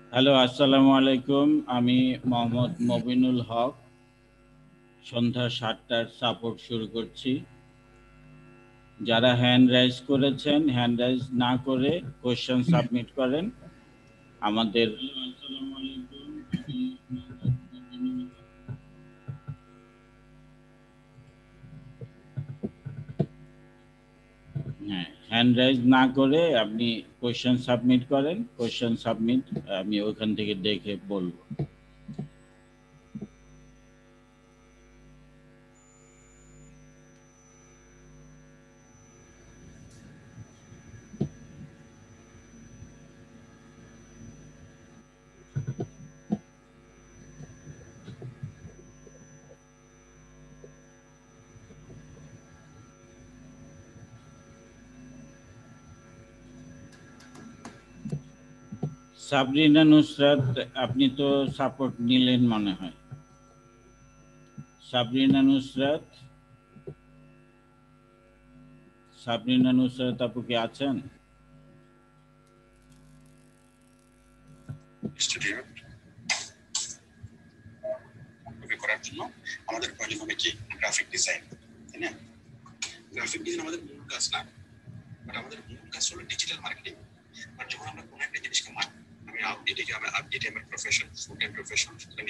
Hello, আসসালামু আলাইকুম। আমি মোহাম্মদ মবিনুল হক। সন্ধ্যা ৭টার সাপোর্ট শুরু করছি। যারা হ্যান্ড রাইজ করেছেন, হ্যান্ড রাইজ না করে কোশ্চেন সাবমিট করেন। আমাদের হ্যান্ড রাইজ না করে আপনি কোশ্চেন সাবমিট করেন। কোশ্চেন সাবমিট আমি ওখান থেকে দেখে বলবো। সাবরিনা নুসরাত, আপনি তো সাপোর্ট নিলেন মনে হয়। সাবরিনা নুসরাত, সাবরিনা নুসরাত আপু কি আছেন? স্টুডিও করার জন্য আমাদের প্রয়োজন হবে কি গ্রাফিক ডিজাইন, তাই না? গ্রাফিক ডিজাইন আমাদের মূল কাজ না, বাট আমাদের মূল কাজ হলো ডিজিটাল মার্কেটিং। আর যখন আমরা কোনো একটা জিনিসকে আমি আপডেট আমার প্রফেশন, ফুল টাইম প্রফেশন, সুতরাং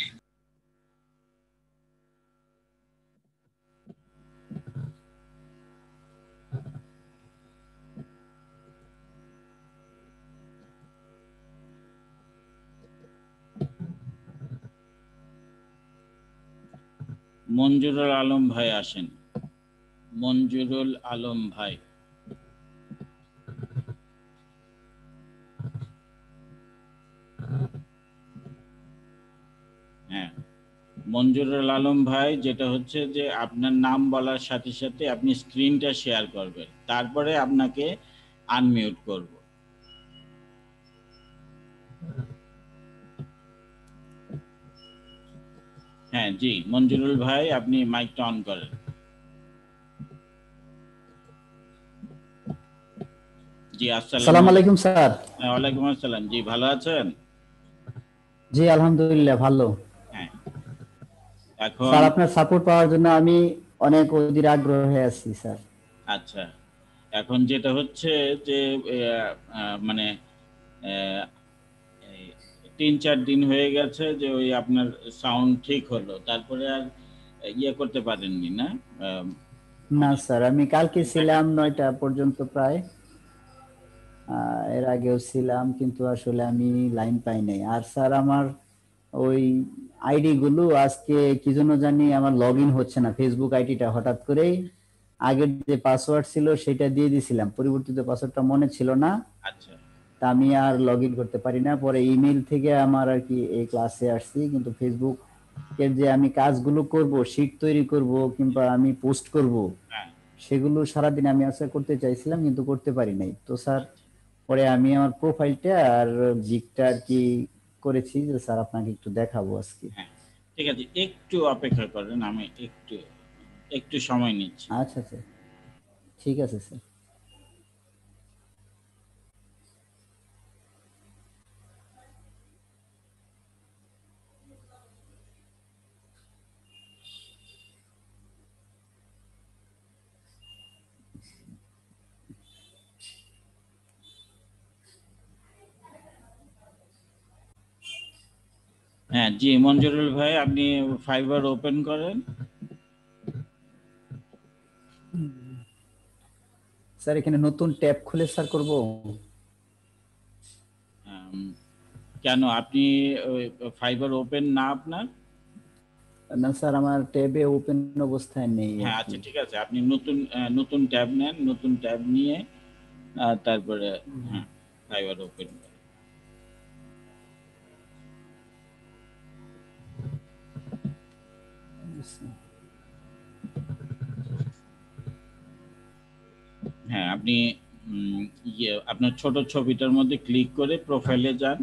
মঞ্জুরুল আলম ভাই আসেন। মঞ্জুরুল আলম ভাই, হ্যাঁ মঞ্জুরুল আলম ভাই, যেটা হচ্ছে যে আপনার নাম বলার সাথে সাথে আপনি স্ক্রিনটা শেয়ার করবেন, তারপরে আপনাকে আনমিউট করব। হ্যাঁ জি, মঞ্জুরুল ভাই আপনি মাইকটা অন করেন। জি, আসসালামু আলাইকুম স্যার। ওয়ালাইকুম আসসালাম। জি, ভালো আছেন? জি আলহামদুলিল্লাহ ভালো। হ্যাঁ, এখন স্যার আপনার সাপোর্ট পাওয়ার জন্য আমি অনেক অধীর আগ্রহে আছি স্যার। আচ্ছা, এখন যেটা হচ্ছে যে মানে আহ, এই ৩-৪ দিন হয়ে গেছে যে ওই আপনার সাউন্ড ঠিক হলো, তারপরে আর ইয়ে করতে পারেননি না? না স্যার, আমি কালকে ছিলাম ৯টা পর্যন্ত প্রায়, এর আগেও ছিলাম কিন্তু আসলে আমি লাইন পাই নাই। আর স্যার আমার ওই আইডি গুলো আজকে কি জন্য জানি আমার লগ ইন হচ্ছে না, ফেসবুক আইডিটা হঠাৎ করেই আগের যে পাসওয়ার্ড ছিল সেটা দিয়ে দিয়েছিলাম, পরিবর্তিত পাসওয়ার্ডটা মনে ছিল না, আচ্ছা, তা আমি আর লগ ইন করতে পারি না। পরে ইমেল থেকে আমার আর কি এই ক্লাসে আসছি, কিন্তু ফেসবুক এর যে আমি কাজগুলো করব, শিট তৈরি করব কিংবা আমি পোস্ট করব, হ্যাঁ, সেগুলো সারাদিন আমি আজকে করতে চাইছিলাম কিন্তু করতে পারি নাই। তো স্যার পরে আমি আমার প্রোফাইলটা আর জিকটা আর কি করেছি যে স্যার আপনাকে একটু দেখাবো আজকে। হ্যাঁ, ঠিক আছে, একটু অপেক্ষা করেন, আমি একটু একটু সময় নিচ্ছি। আচ্ছা স্যার, ঠিক আছে স্যার। হ্যাঁ জি, মঞ্জুরুল ভাই আপনি ফাইবার ওপেন করেন। স্যার এখানে নতুন ট্যাব খুলে স্যার করব? কেন, আপনি ফাইবার ওপেন না আপনার? না স্যার, আমার ট্যাবে ওপেন অবস্থায় নেই আর হ্যাঁ, কি। আচ্ছা ঠিক আছে, আপনি নতুন ট্যাব নেন, নতুন ট্যাব নিয়ে তারপরে হ্যাঁ ফাইবার ওপেন করেন। হ্যাঁ, আপনি আপনার ছোট ছবিটার মধ্যে ক্লিক করে প্রোফাইলে যান,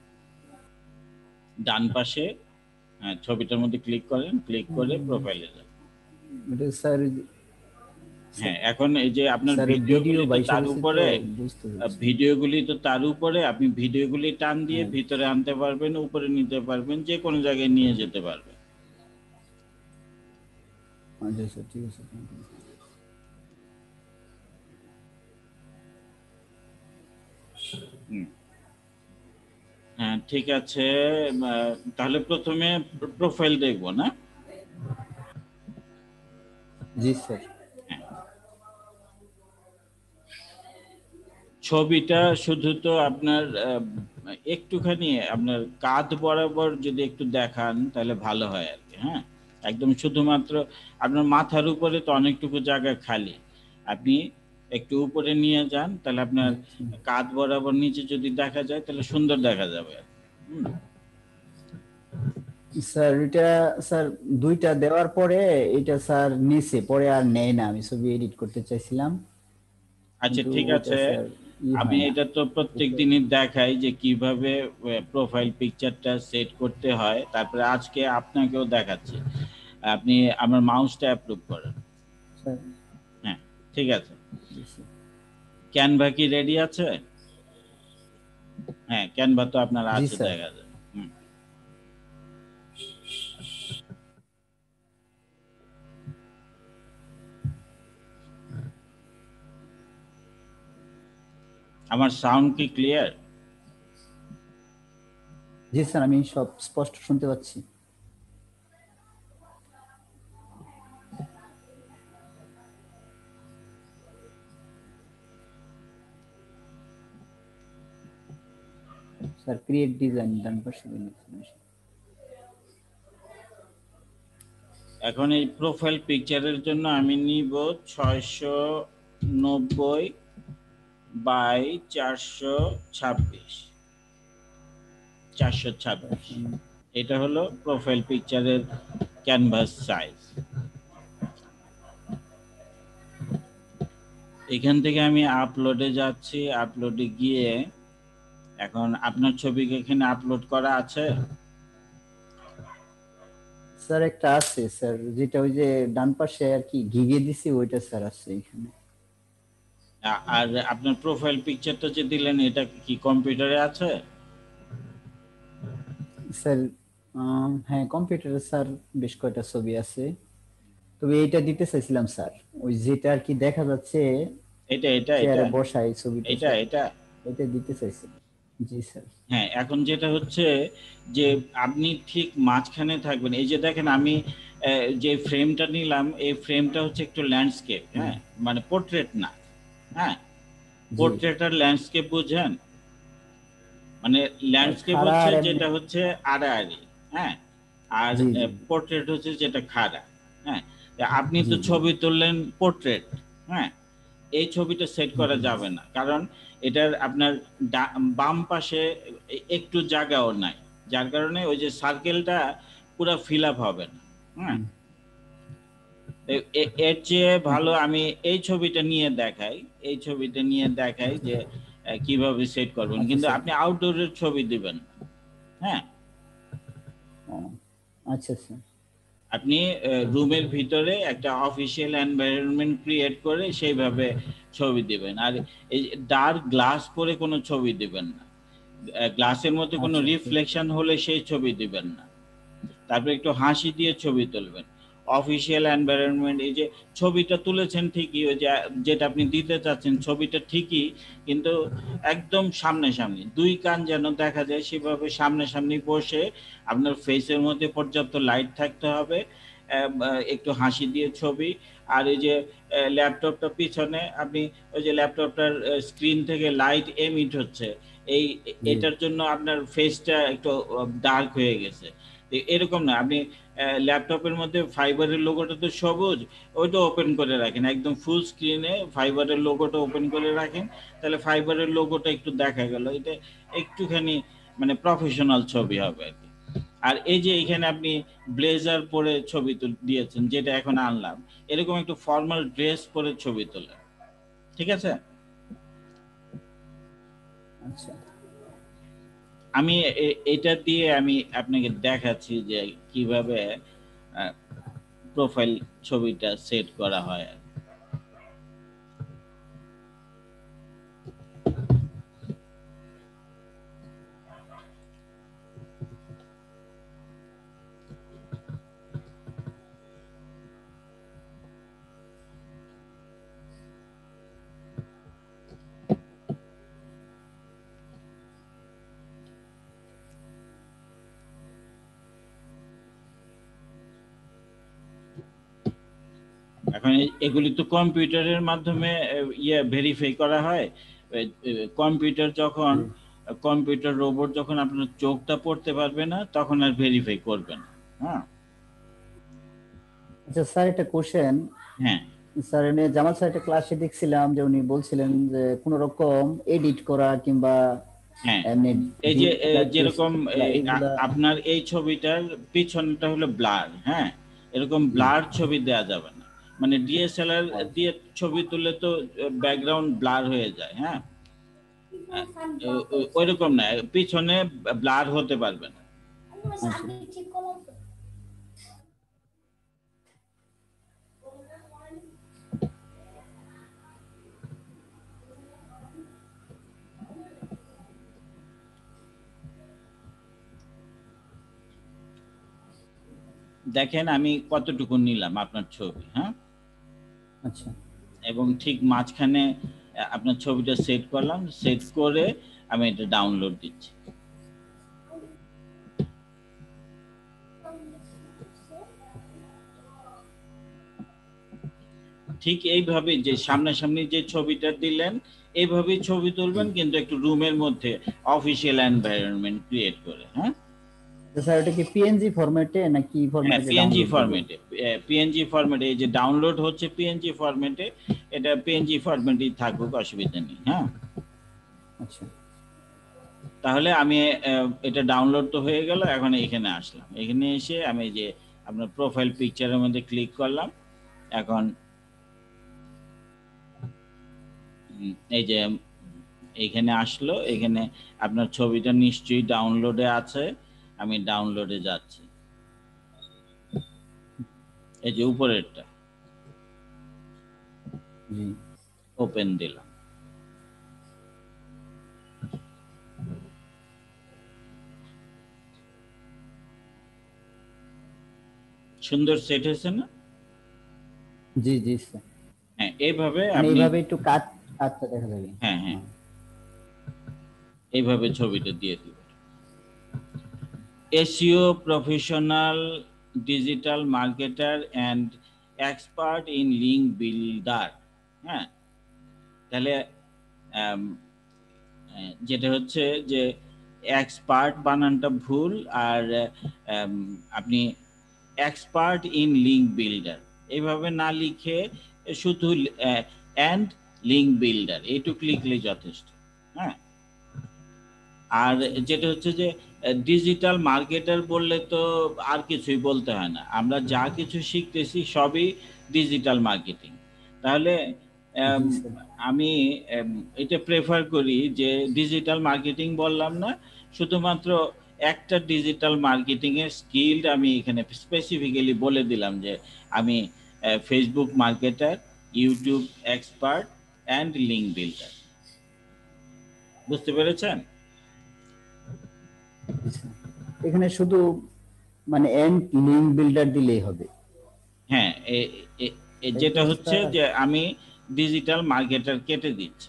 ডান পাশে। হ্যাঁ, ছবিটার মধ্যে ক্লিক করেন, ক্লিক করে প্রোফাইলে যান। এটা স্যার হ্যাঁ, এখন এই যে আপনার স্যার ভিডিও ভিডিওগুলি তো বাইসা তার গেছে তো উপরে, বুঝতে পারছি। ভিডিওগুলি তো তার উপরে, আপনি ভিডিওগুলি টান দিয়ে হ্যাঁ, ভিতরে আনতে পারবেন, উপরে নিতে পারবেন, যে কোনো জায়গায় নিয়ে যেতে পারবেন। আচ্ছা স্যার, ঠিক আছে। হুম। হ্যাঁ, ঠিক আছে। তাহলে প্রথমে প্রোফাইল দেখবো না? জি স্যার। ছবিটা শুধু তো আপনার একটুখানি আপনার কাঁধ বরাবর যদি একটু দেখান তাহলে ভালো হয় আর কি। হ্যাঁ, একদম শুধুমাত্র আপনার মাথার উপরে তো অনেকটুকু জায়গা খালি, আপনি একটু উপরে নিয়ে যান, তাহলে আপনার কাঁধ বরাবর নিচে যদি দেখা যায় তাহলে সুন্দর দেখা যাবে আর কি। হুম। স্যার এটা স্যার দুইটা দেওয়ার পরে এটা স্যার নিচে পরে আর নেয় না, আমি ছবি এডিট করতে চাইছিলাম আচ্ছা, কিন্তু ঠিক ওইটা আছে। স্যার আমি হয় না। এটা তো প্রত্যেক দিনই দেখাই যে কিভাবে প্রোফাইল পিকচারটা সেট করতে হয়, তারপরে আজকে আপনাকেও দেখাচ্ছি। আপনি আমার মাউসটা অ্যাপ্রুভ করেন। স্যার হ্যাঁ, ঠিক আছে। জি স্যার। ক্যানভা কি রেডি আছে? হ্যাঁ, ক্যানভা তো আপনার জি আছে, স্যার। দেখা যায়। হুম। আমার সাউন্ড কি ক্লিয়ার? জি স্যার, আমি সব স্পষ্ট শুনতে পাচ্ছি। স্যার ক্রিয়েট ডিজাইন ডান পাশে দিন। এখন এই প্রোফাইল পিকচারের জন্য আমি নিব 690 বাই 426, 426। এটা হলো প্রোফাইল পিকচারের ক্যানভাস সাইজ। এখান থেকে আমি আপলোডে যাচ্ছি, আপলোডে গিয়ে এখন আপনার ছবি এখানে আপলোড করা আছে। স্যার একটা আছে স্যার, যেটা ওই যে ডান পাশে আর কি ঘিরিয়ে দিছি ওইটা স্যার আছে এখানে। আর আপনার প্রোফাইল পিকচারটা যে দিলেন এটা কি কম্পিউটারে আছে? স্যার হ্যাঁ, কম্পিউটারে স্যার বেশ কয়টা ছবি আছে, তবে এইটা দিতে চাইছিলাম স্যার, ওই যেটা আর কি দেখা যাচ্ছে এটা এটা এটা চেয়ারে বসা এই ছবিটা এটা স্যার, এটা এটা দিতে চাইছিলাম। জি স্যার। হ্যাঁ, এখন যেটা হচ্ছে যে আপনি ঠিক মাঝখানে থাকবেন। এই যে দেখেন আমি যে ফ্রেমটা নিলাম, এই ফ্রেমটা হচ্ছে একটু ল্যান্ডস্কেপ। হ্যাঁ, মানে পোর্ট্রেট না। হ্যাঁ, জি। পোর্ট্রেট আর ল্যান্ডস্কেপ বুঝেন? মানে ল্যান্ডস্কেপ খাড়া হচ্ছে আর এমনি। যেটা হচ্ছে আড়াআড়ি। হ্যাঁ, আর জি জি পোর্ট্রেট হচ্ছে যেটা খাড়া। হ্যাঁ, তা আপনি জি তো জি ছবি তুললেন পোর্ট্রেট। হ্যাঁ, এই ছবিটা সেট করা জি যাবে না, কারণ এটার আপনার বাম পাশে একটু জায়গাও নাই, যার কারণে ওই যে সার্কেলটা পুরো ফিল আপ হবে না। হ্যাঁ, এর চেয়ে ভালো আমি এই ছবিটা নিয়ে দেখাই, এই ছবিটা নিয়ে দেখাই যে কিভাবে সেট করবেন, আচ্ছা কিন্তু স্যার। আপনি আউটডোরের ছবি দিবেন না। হ্যাঁ, ও, আচ্ছা স্যার। আপনি রুমের ভিতরে একটা অফিসিয়াল এনভায়রনমেন্ট ক্রিয়েট করে সেইভাবে ছবি দিবেন। আর এই ডার্ক গ্লাস পরে কোনো ছবি দিবেন না, গ্লাসের মধ্যে কোনো আচ্ছা ঠিক। রিফ্লেকশন হলে সেই ছবি দিবেন না। তারপরে একটু হাসি দিয়ে ছবি তুলবেন, অফিসিয়াল এনভায়রনমেন্ট। এই যে ছবিটা তুলেছেন ঠিকই, ওই যে যেটা আপনি দিতে চাচ্ছেন ছবিটা ঠিকই, কিন্তু একদম সামনাসামনি, দুই কান যেন দেখা যায় সেভাবে সামনাসামনি বসে আপনার ফেসের মধ্যে পর্যাপ্ত লাইট থাকতে হবে, একটু হাসি দিয়ে ছবি। আর এই যে ল্যাপটপটা পিছনে, আপনি ওই যে ল্যাপটপটার স্ক্রিন থেকে লাইট এমিট হচ্ছে, এই জি এটার জন্য আপনার ফেসটা একটু ডার্ক হয়ে গেছে। এরকম না, আপনি ল্যাপটপের মধ্যে ফাইবারের লোগোটা তো সবুজ, ওইটা ওপেন করে রাখেন, একদম ফুল স্ক্রিনে ফাইবারের লোগোটা ওপেন করে রাখেন, তাহলে ফাইবারের লোগোটা একটু দেখা গেল, এটা একটুখানি মানে প্রফেশনাল ছবি হবে আর কি। আর এই যে এখানে আপনি ব্লেজার পরে ছবি দিয়েছেন, যেটা এখন আনলাম, এরকম একটু ফর্মাল ড্রেস পরে ছবি তোলেন। ঠিক আছে? আচ্ছা আমি এটা দিয়ে আমি আপনাকে দেখাচ্ছি যে কিভাবে প্রোফাইল ছবিটা সেট করা হয়। এখন এগুলি তো কম্পিউটারের মাধ্যমে ভেরিফাই করা হয়। কম্পিউটার যখন কম্পিউটার রোবট যখন আপনার চোখটা পড়তে পারবে না তখন আর ভেরিফাই করবে না। হ্যাঁ আচ্ছা স্যার, একটা কোশ্চেন। হ্যাঁ স্যার আমি জামাল স্যার একটা ক্লাসে দেখছিলাম যে উনি বলছিলেন যে কোন রকম এডিট করা কিংবা হ্যাঁ এমনি এই যে টেক্সট যেরকম এগুলা। আপনার এই ছবিটার পিছনটা হলো ব্লার। হ্যাঁ, এরকম ব্লার ছবি দেয়া যাবে না। মানে ডিএসএলআর দিয়ে ছবি তুললে তো ব্যাকগ্রাউন্ড ব্লার হয়ে যায়। হ্যাঁ, ওইরকম না, পিছনে ব্লার হতে পারবে না। দেখেন আমি কতটুকু নিলাম আপনার ছবি। হ্যাঁ, আচ্ছা এবং ঠিক মাঝখানে আপনার ছবিটা সেট করলাম, সেট করে আমি এটা ডাউনলোড দিচ্ছি। ঠিক এইভাবে যে সামনাসামনি যে ছবিটা দিলেন এইভাবেই ছবি তুলবেন, কিন্তু একটু রুমের মধ্যে অফিসিয়াল এনভায়রনমেন্ট ক্রিয়েট করে। হ্যাঁ স্যার, এটা কি পিএনজি ফরম্যাটে নাকি হ্যাঁ, ফরম্যাটে পিএনজি ডাউনলোড করব? ফরম্যাটে। পিএনজি ফরম্যাটে এই যে ডাউনলোড হচ্ছে পিএনজি ফরম্যাটে, এটা পিএনজি ফরম্যাটেই থাকুক, অসুবিধা নেই। হ্যাঁ, আচ্ছা তাহলে আমি এটা ডাউনলোড তো হয়ে গেল। এখন এখানে আসলাম, এখানে এসে আমি যে আপনার প্রোফাইল পিকচারের মধ্যে ক্লিক করলাম। এখন এই যে এখানে আসলো, এখানে আপনার ছবিটা নিশ্চয়ই ডাউনলোডে আছে। আমি ডাউনলোডে যাচ্ছি, এই যে উপরেরটা জি। ওপেন দিলাম। সুন্দর সেট হয়েছে না? জি জি স্যার, হ্যাঁ, এইভাবে মানে আপনি এইভাবে একটু কাটটা দেখা যাবে। হ্যাঁ হ্যাঁ এইভাবে ছবিটা দিয়ে দিবেন। SEO professional, digital marketer and expert in link builder. হ্যাঁ, তাহলে যেটা হচ্ছে যে এক্সপার্ট বানানটা ভুল, আর আপনি এক্সপার্ট ইন লিঙ্ক বিল্ডার এইভাবে না লিখে শুধু অ্যান্ড লিঙ্ক বিল্ডার এইটুকু লিখলেই যথেষ্ট। হ্যাঁ, আর যেটা হচ্ছে যে ডিজিটাল মার্কেটার বললে তো আর কিছুই বলতে হয় না, আমরা যা কিছু শিখতেছি সবই ডিজিটাল মার্কেটিং। তাহলে জি স্যার। আমি এটা প্রেফার করি যে ডিজিটাল মার্কেটিং বললাম না, শুধুমাত্র একটা ডিজিটাল মার্কেটিং এর স্কিল আমি এখানে স্পেসিফিক্যালি বলে দিলাম যে আমি Facebook marketer, YouTube expert and link builder. বুঝতে পেরেছেন? এখানে শুধু মানে এন্ড লিংক বিল্ডার দিলেই হবে? হ্যাঁ, তাই তো যেটা হচ্ছে স্যার? যে আমি ডিজিটাল মার্কেটার কেটে দিচ্ছি।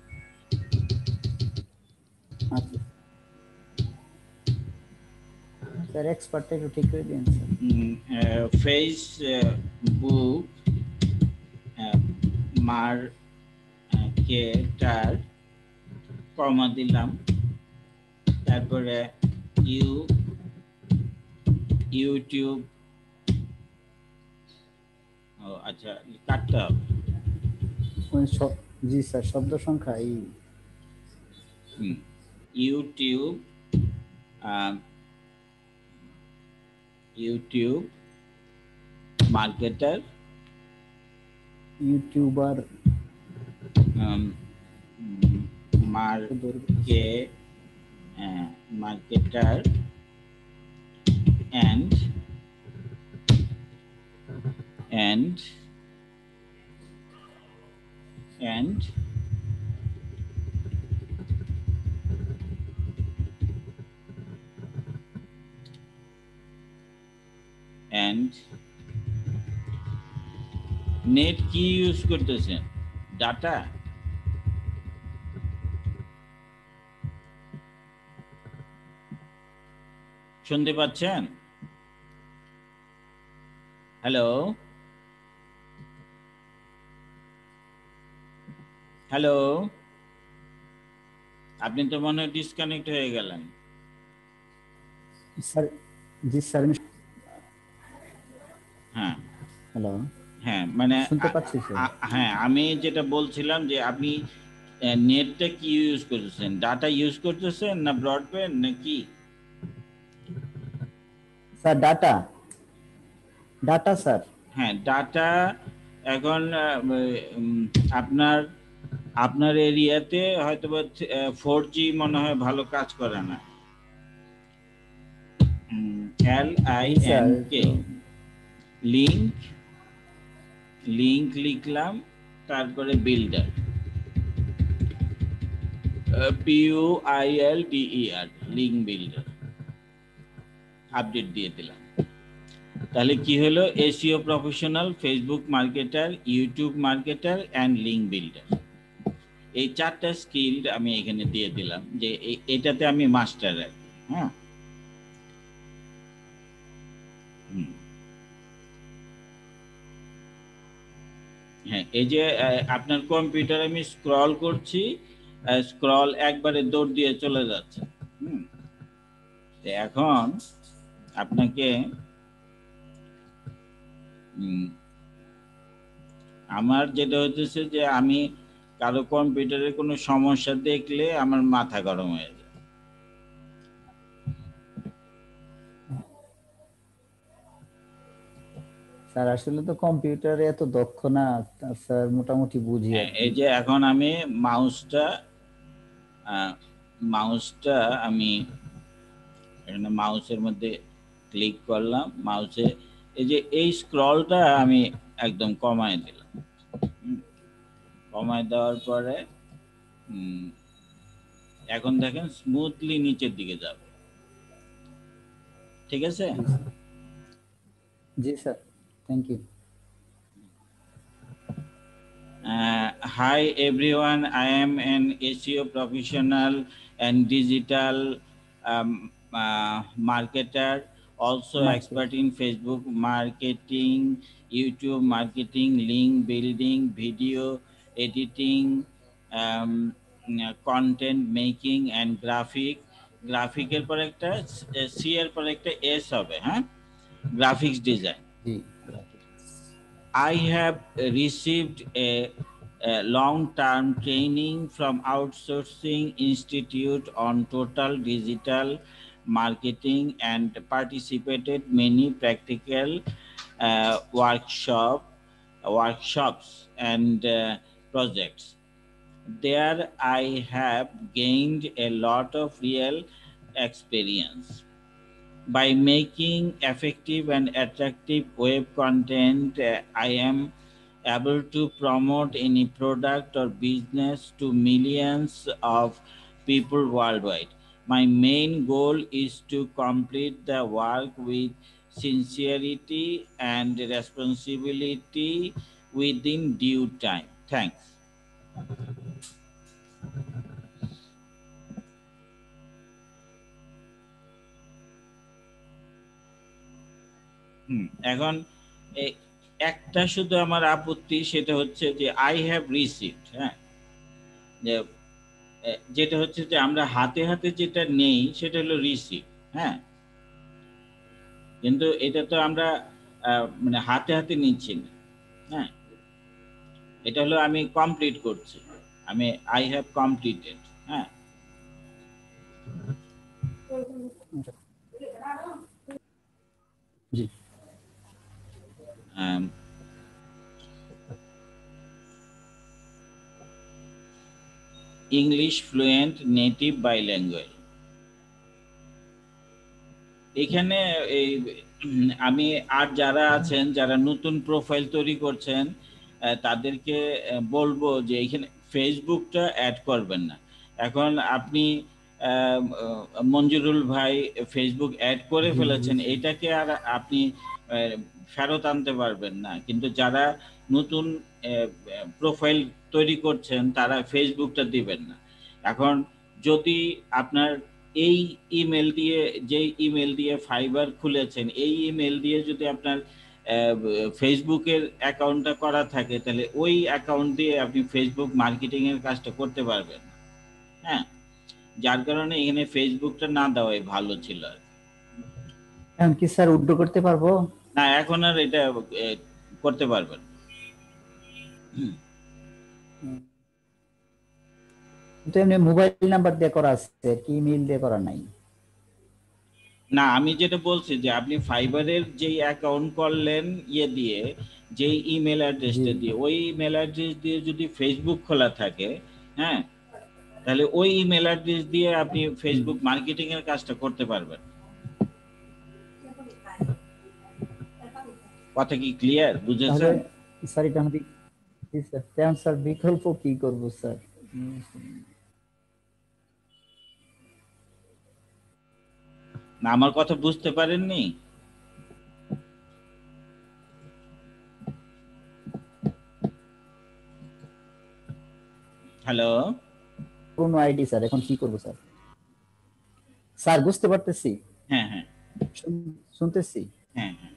আচ্ছা স্যার, এক্সপার্টটা একটু ঠিক করে দিন স্যার। ফেসবুক মার্কেটার কমা দিলাম, তারপরে ইউটিউব, ও আচ্ছা কাটতে হবে। জি স্যার, শব্দ সংখ্যা এই YouTube YouTube marketer, YouTuber marketer and and and and net কি ইউজ করতেছেন? ডাটা? শুনতে পাচ্ছেন? হ্যালো? হ্যালো, আপনি তো মনে হয় ডিসকানেক্ট হয়ে গেলেন। স্যার, জি স্যার, হ্যাঁ হ্যালো, হ্যাঁ, মানে শুনতে পাচ্ছি স্যার। হ্যাঁ, আমি যেটা বলছিলাম যে আপনি নেটটা কি ইউজ করতেছেন, ডাটা ইউজ করতেছেন না ব্রডব্যান্ড নাকি? Sir data, data sir. হ্যাঁ, ডাটা। এখন উম, আপনার আপনার এরিয়াতে হয়তো 4G মনে হয় ভালো কাজ করে না। জি স্যার, LINK, লিংক, লিংক লিখলাম, তারপরে builder, BUILDER, link builder, update দিয়ে দিলাম। তাহলে কি হলো? SEO professional, Facebook marketer, YouTube marketer and link builder, এই 4টা স্কিল আমি এখানে দিয়ে দিলাম যে এটাতে আমি মাস্টার আর কি। হ্যাঁ, হ্যাঁ, এই যে আপনার কম্পিউটার আমি স্ক্রল করছি, স্ক্রল একবারে দৌড় দিয়ে চলে যাচ্ছে। এখন আপনাকে আমার যেটা হচ্ছে যে আমি কারো কম্পিউটারে কোনো সমস্যা দেখলে আমার মাথা গরম হয়ে যায়। স্যার আসলে তো কম্পিউটারে এত দক্ষ না স্যার, মোটামুটি বুঝি আর কি। এই যে এখন আমি মাউসটা মাউসটা আমি এখানে মাউসের মধ্যে ক্লিক করলাম, মাউসে এই যে এই স্ক্রলটা আমি একদম কমায় দিলাম। কমায় দেওয়ার পরে এখন দেখেন স্মুথলি নিচের দিকে যাবে। ঠিক আছে? জি sir, thank you. Hi everyone, I am an SEO professional and digital marketer, also expert in Facebook marketing, YouTube marketing, link building, video editing, content making and গ্রাফিকের পর একটা সি এর পর একটা এস হবে, হ্যাঁ, গ্রাফিক্স ডিজাইন। জি, I have received a long-term training from Outsourcing Institute on total digital marketing and participated many practical workshops and projects. There I have gained a lot of real experience. By making effective and attractive web content, I am able to promote any product or business to millions of people worldwide. My main goal is to complete the work with sincerity and responsibility within due time. Thanks. এখন একটা শুধু আমার আপত্তি, সেটা হচ্ছে যে I have received, হ্যাঁ, যেটা হচ্ছে যে আমরা হাতে হাতে যেটা নেই সেটা হলো রিসিভ, হ্যাঁ, কিন্তু এটা তো আমরা মানে হাতে হাতে নিচ্ছি না, হ্যাঁ, এটা হলো আমি কমপ্লিট করছি, আমি আই হ্যাভ কমপ্লিটেড, হ্যাঁ। জি, ইংলিশ ফ্লুয়েন্ট, নেটিভ, বাইল্যাঙ্গুয়েজ। এখানে এই আমি আর যারা আছেন, যারা নতুন প্রোফাইল তৈরি করছেন, তাদেরকে বলবো যে এখানে ফেসবুকটা অ্যাড করবেন না। এখন আপনি মঞ্জুরুল ভাই ফেসবুক অ্যাড করে ফেলেছেন, এটাকে আর আপনি ফেরত আনতে পারবেন না, কিন্তু যারা নতুন প্রোফাইল তৈরি করছেন তারা ফেসবুকটা দিবেন না। এখন যদি আপনার এই ইমেল দিয়ে, যে ইমেল দিয়ে ফাইবার খুলেছেন, এই ইমেল দিয়ে যদি আপনার ফেসবুকের অ্যাকাউন্টটা করা থাকে, তাহলে ওই অ্যাকাউন্ট দিয়ে আপনি ফেসবুক মার্কেটিং এর কাজটা করতে পারবেন। হ্যাঁ, যার কারণে এখানে ফেসবুকটা না দেওয়াই ভালো ছিল আর কি। এখন কি স্যার উইথড্র করতে পারবো? না, এখন আর এটা করতে পারবেন। কিন্তু এমনি মোবাইল নাম্বার দিয়ে করা আছে, কি ইমেইল দিয়ে করা নাই। না, আমি যেটা বলছি যে আপনি ফাইবারের যেই অ্যাকাউন্ট করলেন ইয়ে দিয়ে, যেই ইমেল অ্যাড্রেসটা দিয়ে, ওই ইমেল অ্যাড্রেস দিয়ে যদি ফেসবুক খোলা থাকে, হ্যাঁ, তাহলে ওই ইমেল অ্যাড্রেস দিয়ে আপনি ফেসবুক মার্কেটিং এর কাজটা করতে পারবেন। কথা কি ক্লিয়ার, বুঝেছেন? স্যার এটা আমাদের তেমন স্যার বিকল্প কি করব স্যার? না, আমার কথা বুঝতে পারেননি? হ্যালো, কোন আইডি স্যার, এখন কি করব স্যার? স্যার বুঝতে পারতেছি, হ্যাঁ হ্যাঁ শুনতেছি। হ্যাঁ হ্যাঁ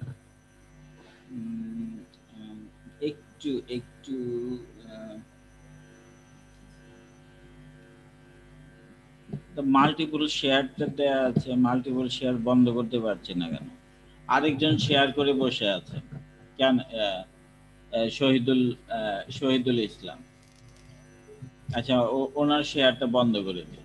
একটু একটু মাল্টিপল শেয়ারটা দেওয়া আছে, মাল্টিপল শেয়ার বন্ধ করতে পারছি না কেন? আরেকজন শেয়ার করে বসে আছে কেন? শহীদুল ইসলাম। আচ্ছা, ওনার শেয়ারটা বন্ধ করে দিই।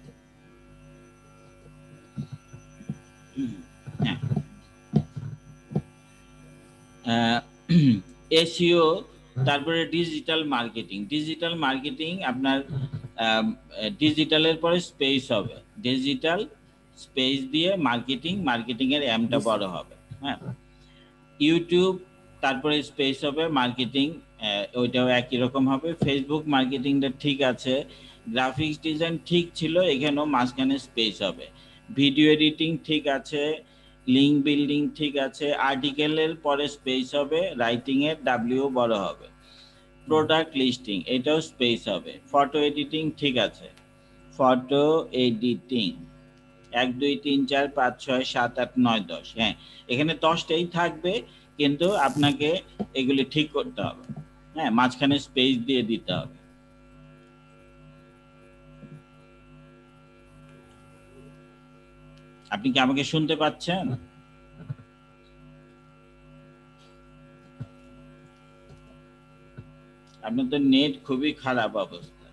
হ্যাঁ, এসইও, তারপরে ডিজিটাল মার্কেটিং আপনার ডিজিটালের পরে স্পেস হবে, ডিজিটাল স্পেস দিয়ে মার্কেটিং এর এমটা বড় হবে। হ্যাঁ, ইউটিউব, তারপরে স্পেস হবে মার্কেটিং, ওইটাও একই রকম হবে। ফেসবুক মার্কেটিংটা ঠিক আছে, গ্রাফিক্স ডিজাইন ঠিক ছিল, এখানেও মাঝখানে স্পেস হবে। ভিডিও এডিটিং ঠিক আছে, লিঙ্ক বিল্ডিং ঠিক আছে, আর্টিকেলের পরে স্পেস হবে, রাইটিং এর ডাব্লিউ বড় হবে। প্রোডাক্ট লিস্টিং, এটাও স্পেস হবে। ফটো এডিটিং ঠিক আছে, ফটো এডিটিং 1 2 3 4 5 6 7 8 9 10, হ্যাঁ, এখানে 10টাই থাকবে, কিন্তু আপনাকে এগুলি ঠিক করতে হবে। হ্যাঁ, মাঝখানে স্পেস দিয়ে দিতে হবে। আপনি কি আমাকে শুনতে পাচ্ছেন? আপনার তো নেট খুবই খারাপ অবস্থা।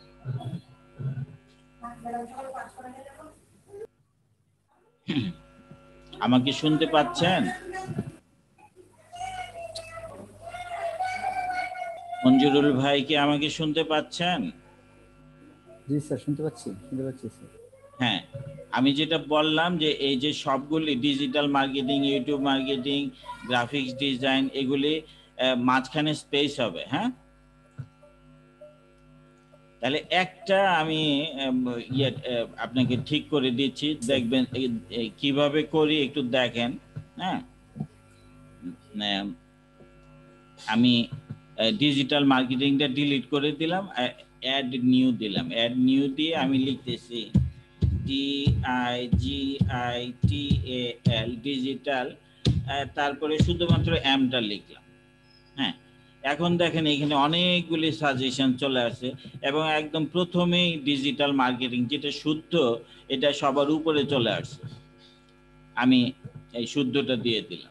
আমাকে শুনতে পাচ্ছেন? মঞ্জুরুল ভাই কি আমাকে শুনতে পাচ্ছেন? জি স্যার, শুনতে পাচ্ছি স্যার। হ্যাঁ, আমি যেটা বললাম যে এই যে সবগুলি digital marketing, YouTube marketing, graphics design, এগুলি মাঝখানে স্পেস হবে। হ্যাঁ, তাহলে একটা আমি আপনাকে ঠিক করে দিচ্ছি, দেখবেন কিভাবে করি একটু দেখেন। হ্যাঁ, আমি ডিজিটাল মার্কেটিংটা ডিলিট করে দিলাম, অ্যাড নিউ দিলাম। অ্যাড নিউ দিয়ে আমি লিখতেছি DIGITAL, ডিজিটাল, তারপরে শুধুমাত্র এমটা লিখলাম। হ্যাঁ, এখন দেখেন এখানে অনেকগুলি সাজেশন চলে আসে, এবং একদম প্রথমেই ডিজিটাল মার্কেটিং যেটা শুদ্ধ, এটা সবার উপরে চলে আসছে। আমি এই শুদ্ধটা দিয়ে দিলাম।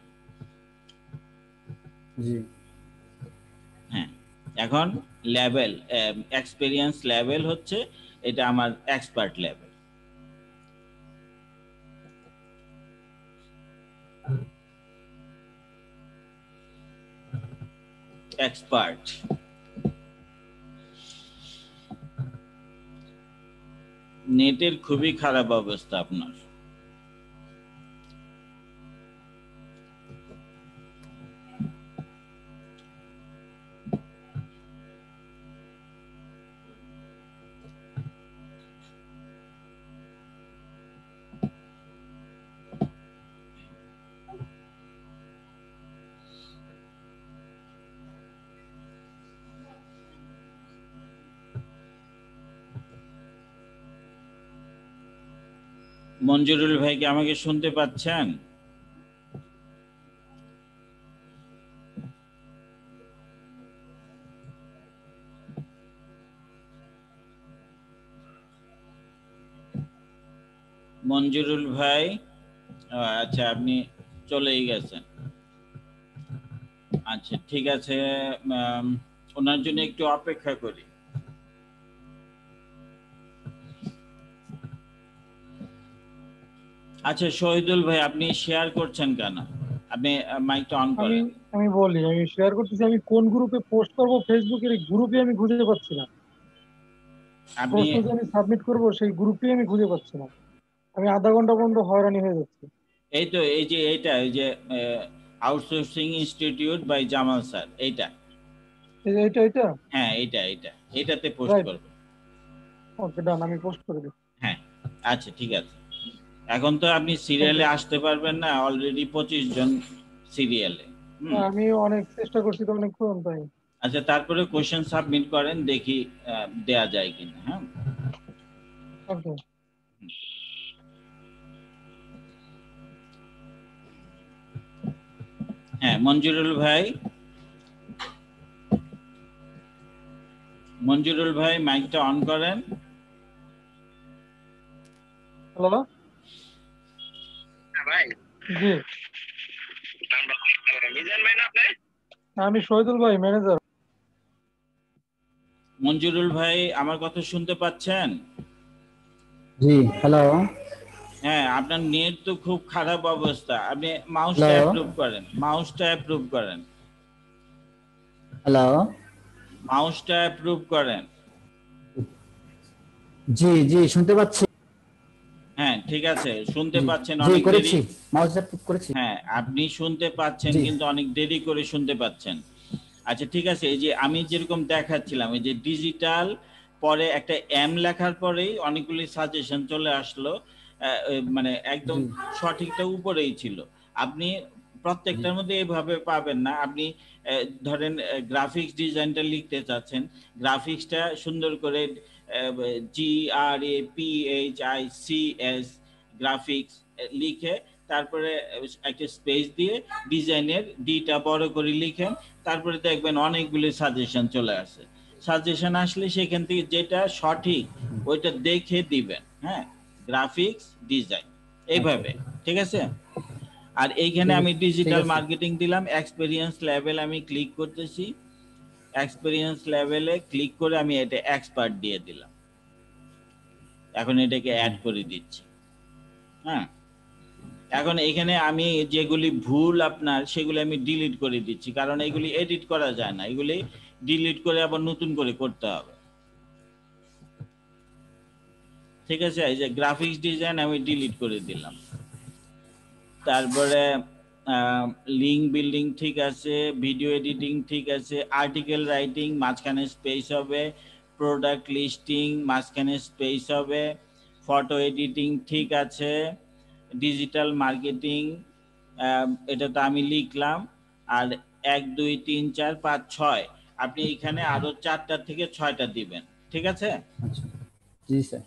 জি, হ্যাঁ, এখন লেভেল, এক্সপেরিয়েন্স লেভেল হচ্ছে এটা আমার এক্সপার্ট লেভেল। এক্সপার্ট। নেটের খুবই খারাপ অবস্থা আপনার। মঞ্জুরুল ভাই কি আমাকে শুনতে পাচ্ছেন? মঞ্জুরুল ভাই, আচ্ছা আপনি চলেই গেছেন। আচ্ছা ঠিক আছে, ওনার জন্য একটু অপেক্ষা করি। আচ্ছা শহীদুল ভাই, আপনি শেয়ার করছেন কেন? আপনি মাইকটা অন আমি করেন। আমি বলি, আমি শেয়ার করতেছি। আমি কোন গ্রুপে পোস্ট করব, ফেসবুকের এই গ্রুপে আমি খুঁজে পাচ্ছি না। আপনি প্রশ্ন যে আমি সাবমিট করব সেই গ্রুপে আমি খুঁজে পাচ্ছি না। আমি আধা ঘন্টা পর্যন্ত হয়রানি হয়ে যাচ্ছে। এই তো এই যে এইটা, এই যে outsourcing institute by Jamal sir, এইটা। এই যে এটা হ্যাঁ এইটা এইটাতে পোস্ট রাইট। করবেন। ওকে, ডান, আমি পোস্ট করে দিই। হ্যাঁ আচ্ছা ঠিক আছে। এখন তো আপনি ওকে। সিরিয়ালে আসতে পারবেন না, অলরেডি 25 জন সিরিয়ালে। আমি অনেক চেষ্টা করছি তো অনেকক্ষণ, তাই। আচ্ছা তারপরে কোশ্চেন সাবমিট করেন, দেখি দেয়া যায় কিনা। হ্যাঁ ওকে। হ্যাঁ মঞ্জুরুল ভাই, মাইকটা অন করেন। হ্যালো। ভাই, জি, মিজান ভাই না আপনি? আমি শহীদুল ভাই, ম্যানেজার। মঞ্জুরুল ভাই আমার কথা শুনতে পাচ্ছেন? জি, হ্যালো হ্যাঁ, আপনার নেট তো খুব খারাপ অবস্থা, আপনি মাউসটা হ্যালো অ্যাপ্রুভ করেন, মাউসটা অ্যাপ্রুভ করেন, হ্যালো। মাউসটা অ্যাপ্রুভ করেন। জি জি, শুনতে পাচ্ছি। হ্যাঁ ঠিক আছে, শুনতে জি পাচ্ছেন জি, অনেক দেরি। করেছি, মাউস অ্যাপ্রুভ করেছি। হ্যাঁ আপনি শুনতে পাচ্ছেন জি কিন্তু অনেক দেরি করে শুনতে পাচ্ছেন। আচ্ছা ঠিক আছে, এই যে আমি যেরকম দেখাচ্ছিলাম, এই যে ডিজিটাল পরে একটা এম লেখার পরেই অনেকগুলি সাজেশন চলে আসলো, মানে একদম জি সঠিকটা উপরেই ছিল। আপনি জি প্রত্যেকটার মধ্যে এইভাবে পাবেন না। আপনি ধরেন গ্রাফিক্স ডিজাইনটা লিখতে চাচ্ছেন, গ্রাফিক্সটা সুন্দর করে GRAPHICS গ্রাফিক্স লিখে তারপরে একটা স্পেস দিয়ে ডিজাইনের ডিটা বড় করে লিখেন, তারপরে দেখবেন অনেকগুলি সাজেশন চলে আসে। সাজেশন আসলে সেখান থেকে যেটা সঠিক ওইটা দেখে দিবেন। হ্যাঁ, গ্রাফিক্স ডিজাইন আচ্ছা এইভাবে। ঠিক আছে। আর এইখানে আমি ঠিক ডিজিটাল আছে। মার্কেটিং দিলাম, এক্সপেরিয়েন্স লেভেল আমি ক্লিক করতেছি, এক্সপেরিয়েন্স লেভেলে ক্লিক করে আমি এটা এক্সপার্ট দিয়ে দিলাম। এখন এটাকে অ্যাড করে দিচ্ছি। হ্যাঁ, এখন এখানে আমি যেগুলি ভুল আপনার সেগুলি আমি ডিলিট করে দিচ্ছি, কারণ এগুলি এডিট করা যায় না, এগুলি ডিলিট করে আবার নতুন করে করতে হবে। ঠিক আছে, এই যে গ্রাফিক্স ডিজাইন আমি ডিলিট করে দিলাম। তারপরে লিঙ্ক বিল্ডিং ঠিক আছে, ভিডিও এডিটিং ঠিক আছে, আর্টিকেল রাইটিং মাঝখানে স্পেস হবে, প্রোডাক্ট লিস্টিং মাঝখানে স্পেস হবে, ফটো এডিটিং ঠিক আছে, ডিজিটাল মার্কেটিং এটা তো আমি লিখলাম। আর 1 2 3 4 5 6 আপনি এখানে আরো 4টা থেকে 6টা দিবেন। ঠিক আছে, আচ্ছা, জি স্যার।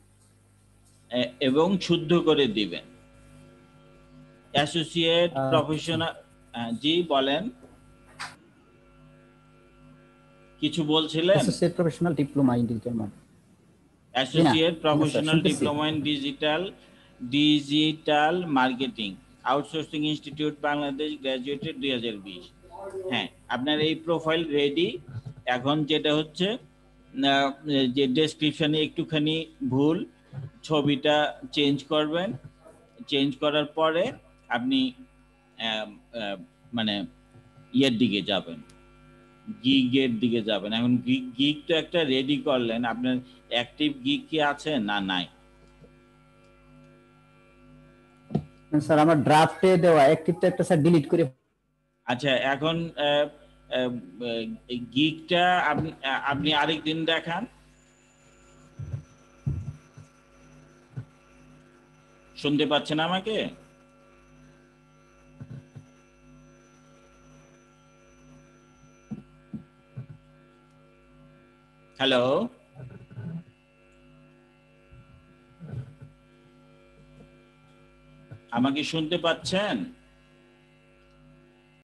এবং শুদ্ধ করে দিবেন। অ্যাসোসিয়েট আচ্ছা, প্রফেশনাল, জি বলেন, কিছু বলছিলেন? Associate professional diploma in digital marketing. জি না, অ্যাসোসিয়েট না স্যার, প্রফেশনাল শুনতেছি। Diploma in digital marketing, outsourcing institute Bangladesh, graduated 2020। হ্যাঁ, আপনার এই প্রোফাইল রেডি। এখন যেটা হচ্ছে যে ডেসক্রিপশনে একটুখানি ভুল, ছবিটা চেঞ্জ করবেন, চেঞ্জ করার পরে আপনি মানে ইয়ের দিকে যাবেন, গিগের দিকে যাবেন। এখন গিগ তো একটা রেডি করলেন, আপনার অ্যাক্টিভ গিগ কি আছে না নাই? স্যার আমার ড্রাফটে দেওয়া অ্যাক্টিভটা একটা স্যার ডিলিট করে। আচ্ছা এখন গিগটা আপনি আপনি আরেকদিন দেখান। শুনতে পাচ্ছেন আমাকে? হ্যালো, আমাকে শুনতে পাচ্ছেন?